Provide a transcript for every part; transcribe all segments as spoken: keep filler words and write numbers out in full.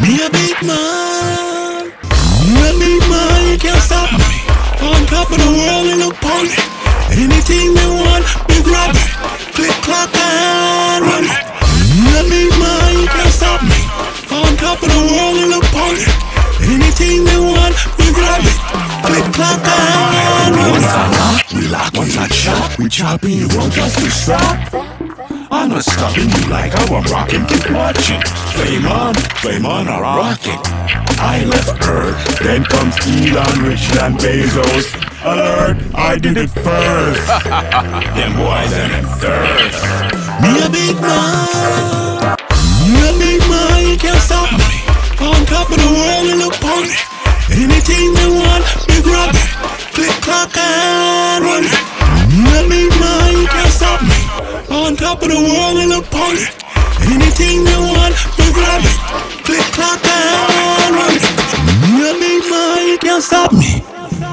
Me a big man, me a big man, you can't stop me. On top of the world in a pony. Anything they want, we grab it. Click, clack, and run it. Me a big man, you can't stop me. On top of the world in a pony. Anything they want, we grab it. Click, clack, and run it. Once I lock, we lock, once I chop, we chopping, you won't just be stop. I'm not stopping you like how I'm rocking, keep watching. Flame on, flame on, I rock it. I left Earth, then comes Elon, Richland, Bezos. Alert, I did it first. Them boys and them thirst. Me a big man, me a big man, you can't stop me. On top of the world in a pony. Anything they want, we grab it. Click, clack, and run it. Me a big man, you can't stop me. On top of the world in a pony. Anything they want, we grab it. Click, clack, and run it. Me a big man, you can't stop me.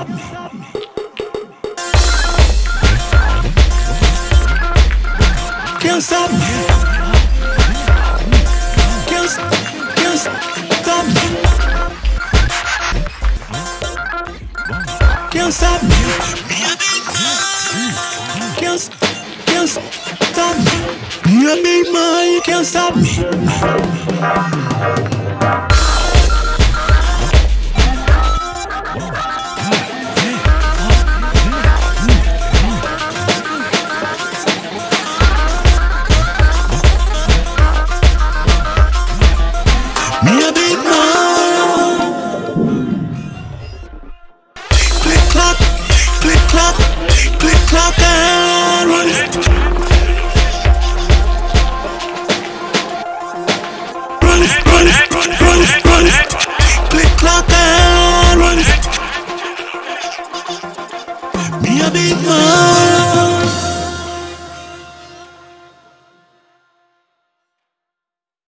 Can't stop me. Can't, can't stop me. Can't stop me. Can't, can't stop me. Me a big man, you can't stop me. Me a big man. Click, clack, click, clack, click, clack, and run it. Run it, run it, run it, run it. Click, clack, and run it. Me a big man.